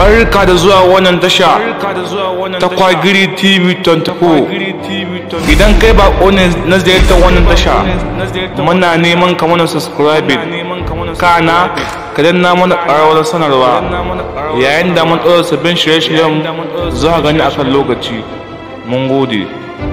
Barka da zuwa wannan tasha ta Kwagiri TV 24. Idan kai ba ne na ziyartar wannan tasha, muna neman ka mana subscribe, kana ka danna mana ƙararrawar sanarwa yayin da mun ɗora sabbin shirye-shiryen za gani akan lokaci. Mun gode.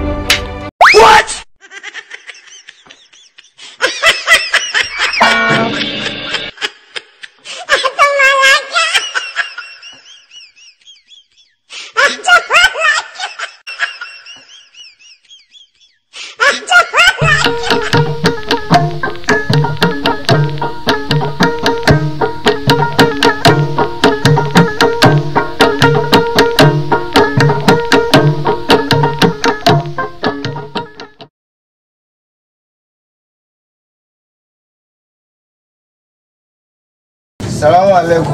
Salamu alaikum.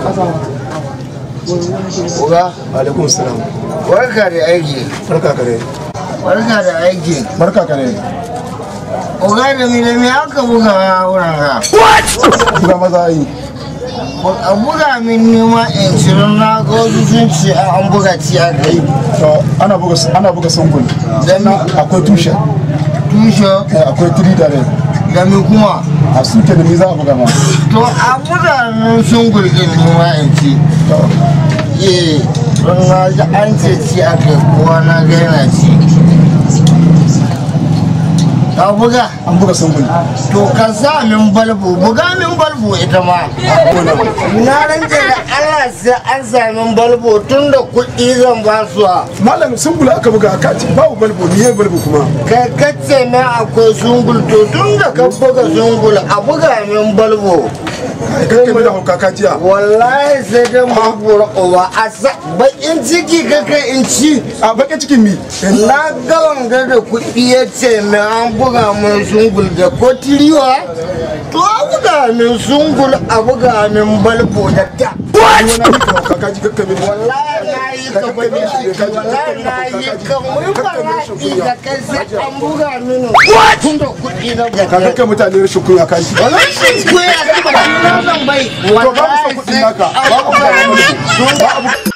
Uga? Alaikum salam. Barka da aiki. Barka kare. Barka da aiki. Barka kare. Uga da me aka buga wurin ka? What? Buga maza yi. A buga min nima in shirin na ga wasu sun ce an buga ci a kai. To ana buga sungul. Dan akwai tushe. Tushe? Akwai tiri da rai. Da me kuma? A suke da me za a buga ma. To a buga nan sungul din nima in ci. Don na ji an ce ci a kai kowa na ga yana ci. Ka buga? An buga sungul. To ka sa min balbu, buga min balbu ita ma. Na rance da Allah sai an sami balbu tun da kuɗi zan ba su. Malam sungul aka buga ka ci babu balbu ni balbu kuma. Kai kace na akwai sungul to tun da ka buga sungul a buga min balbu. Kai mai da hauka ka jiya. Wallahi sai dai mu bura uwa a bakin ciki kaka in ci. A bakin cikin mi. Na ga wanga da kuɗi ya ce mai an buga min sungul da ko tiriwa. To a buga min sungul a buga min balbo da ta. Wallahi na yi ka bane wallahi na yi ka mun fara da kai sai an buga min. Tun da kuɗi na ka kai mutane rashin kunya kai. Wallahi shi kuya da kuɗi na zan bai. To ba mu san kuɗin naka. Ba ku